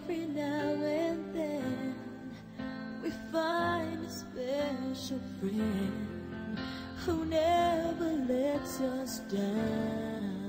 every now and then we find a special friend who never lets us down.